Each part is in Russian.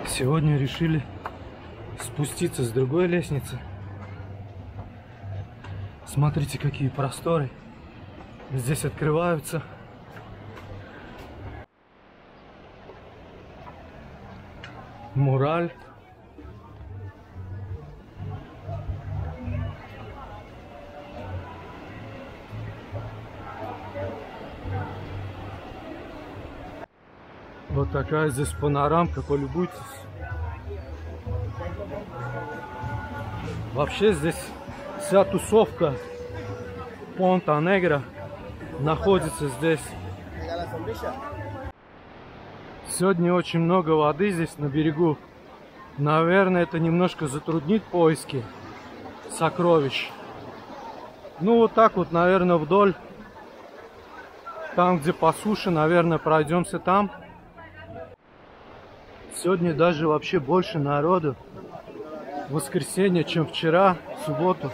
Сегодня решили спуститься с другой лестницы. Смотрите, какие просторы здесь открываются. Мураль. Вот такая здесь панорамка, полюбуйтесь. Вообще здесь вся тусовка Понта Негра находится здесь. Сегодня очень много воды здесь на берегу. Наверное, это немножко затруднит поиски сокровищ. Ну вот так вот, наверное, вдоль. Там, где по суше, наверное, пройдемся там. Сегодня даже вообще больше народу в воскресенье, чем вчера, в субботу.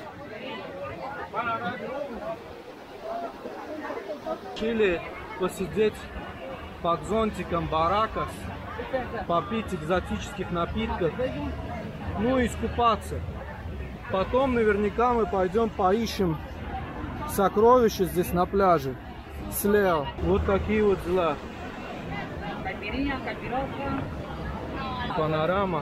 Решили посидеть под зонтиком Баракас, попить экзотических напитков, ну и искупаться. Потом наверняка мы пойдем поищем сокровища здесь на пляже. Слева. Вот такие вот дела. Панорама.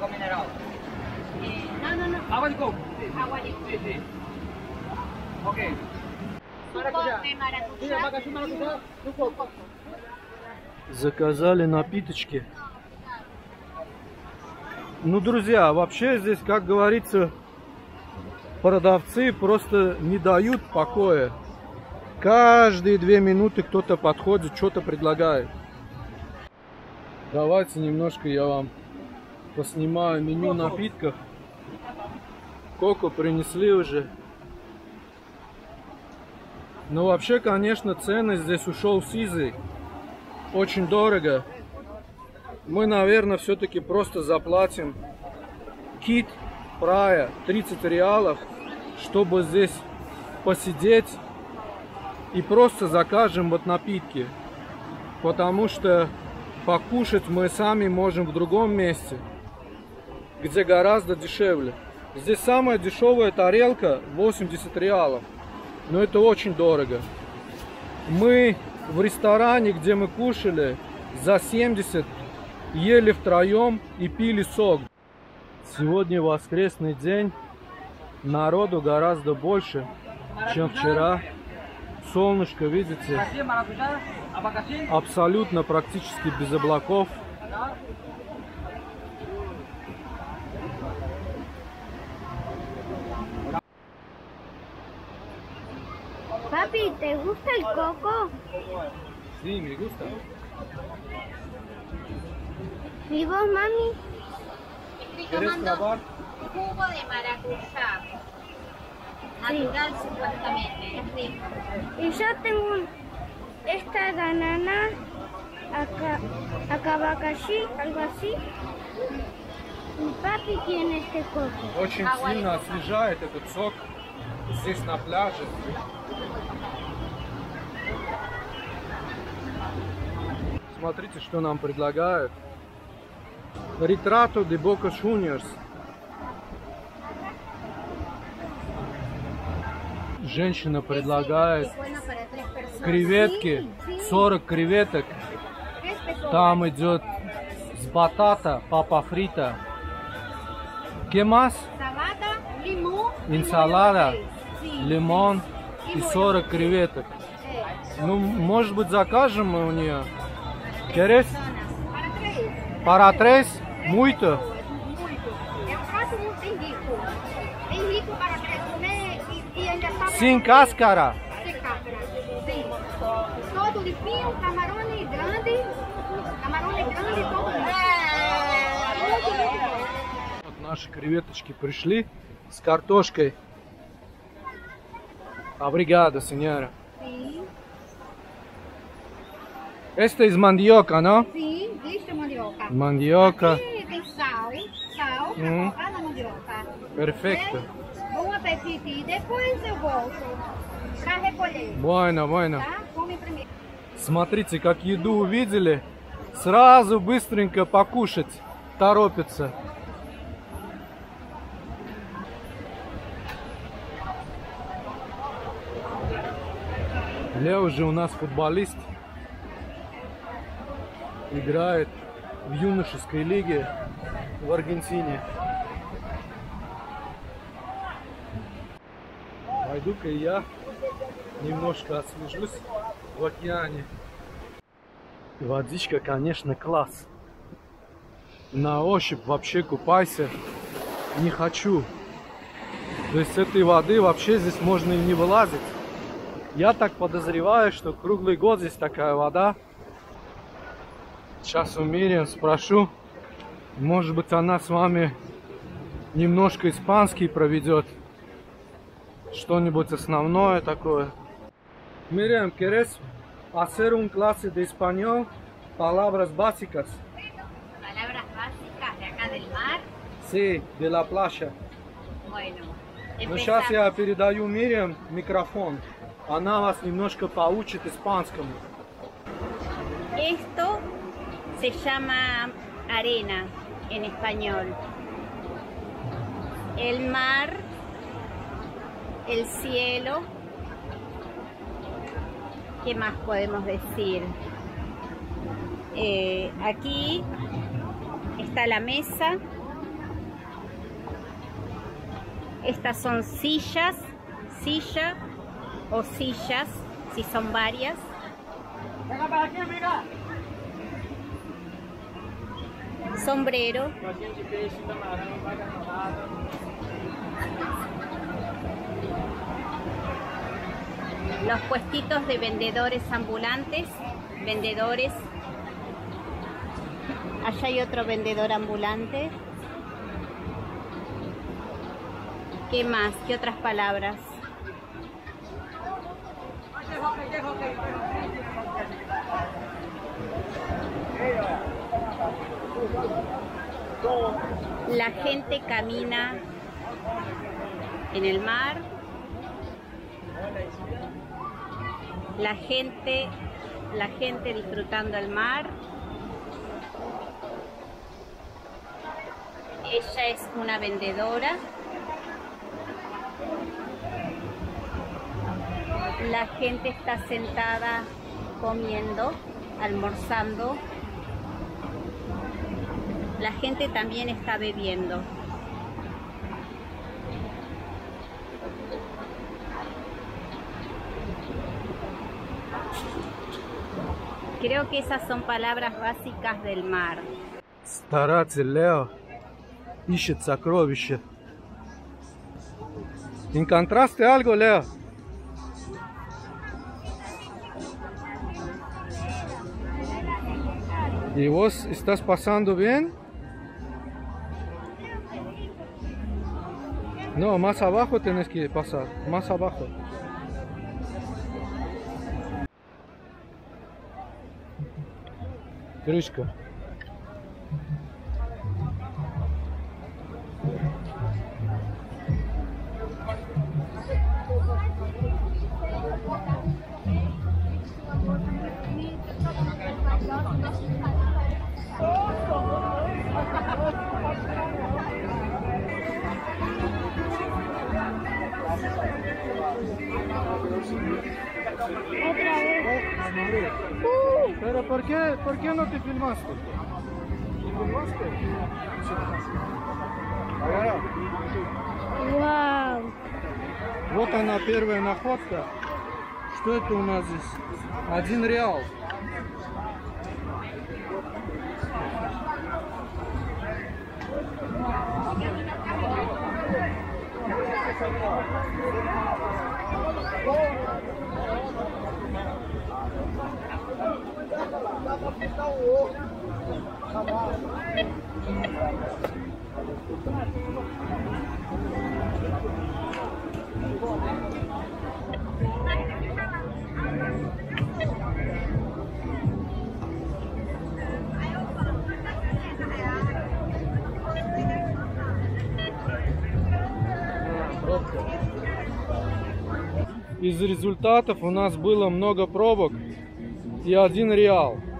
Заказали напиточки. Ну, друзья, вообще здесь, как говорится, продавцы просто не дают покоя. Каждые 2 минуты кто-то подходит, что-то предлагает. Давайте немножко я вам поснимаю меню напитков. Коко принесли уже. Но вообще, конечно, цены здесь ушел Сизый. Очень дорого. Мы, наверное, все-таки просто заплатим кит прая 30 реалов, чтобы здесь посидеть, и просто закажем вот напитки. Потому что покушать мы сами можем в другом месте, где гораздо дешевле. Здесь самая дешевая тарелка 80 реалов. Но это очень дорого. Мы в ресторане, где мы кушали, за 70 ели втроем и пили сок. Сегодня воскресный день. Народу гораздо больше, чем вчера. Солнышко, видите, абсолютно практически без облаков. Papi, ¿te gusta el coco? Sí, me gusta. ¿Y vos, mami? ¿Quieres probar? Jugo de maracuyá. Natural, supuestamente. Es rico. Y yo tengo esta banana, acá abacaxi, algo así. Y papi tiene este coco. Очень сильно освежает этот сок здесь на пляже. Смотрите, что нам предлагают. Retrato de Boca Juniors. Женщина предлагает креветки, 40 креветок. Там идет с батата, папа фрита. ¿Qué más? Salada, limón. Инсалада, лимон и 40 креветок. Ну, может быть, закажем мы у нее. ¿Quieres? Para tres? Muito? É um prato muito rico. Bem rico para comer e ainda está Sin cáscara. sem cáscara. Sim. Todo limpinho, camarão grande. Camarão grande, todo limpinho. Вот наши креветочки пришли с картошкой. Obrigado, señora. Sim. Esta es mandioca, ¿no? Sim, isso é mandioca. Mandioca. Aqui tem sal pra colocar na mandioca. Perfecto. Bom apetite. E depois eu volto pra recolher. Bueno, bueno. Tá? Come primeiro. Смотрите, как еду увидели. Сразу быстренько покушать. торопится. Лео же у нас футболист. Играет в юношеской лиге в Аргентине. Пойду-ка я немножко освежусь в океане. Водичка, конечно, класс. На ощупь вообще купайся не хочу. То есть с этой воды вообще здесь можно и не вылазить. Я так подозреваю, что круглый год здесь такая вода. Сейчас у Мириам спрошу, может быть, она с вами немножко испанский проведет. Что-нибудь основное такое. Miriam, ¿quieres hacer un clase de español? Palabras básicas. Palabras básicas de acá del mar. Sí, de la playa. Bueno, Ну, сейчас empezamos. я передаю Мириам микрофон. Она вас немножко поучит испанскому. Esto se llama arena en español. El mar, el cielo. ¿Qué más podemos decir? Aquí está la mesa. Estas son sillas, silla o sillas, si son varias. Sombrero. Los puestitos de vendedores ambulantes, vendedores. Allá hay otro vendedor ambulante. ¿Qué más? ¿Qué otras palabras? La gente camina en el mar. La gente disfrutando el mar. Ella es una vendedora. La gente está sentada comiendo, almorzando. La gente también está bebiendo. Creo que esas son palabras básicas del mar. Старатель Лео ищет сокровища. ¿Encontraste algo, Leo? ¿Y vos estás pasando bien? No, más abajo tienes que pasar, más abajo. Крышка. Pero ¿por qué no te filmaste? ¿Te filmaste? Вау! Вот она, первая находка. Что это у нас здесь? 1 реал. Из результатов у нас было много пробок и 1 реал.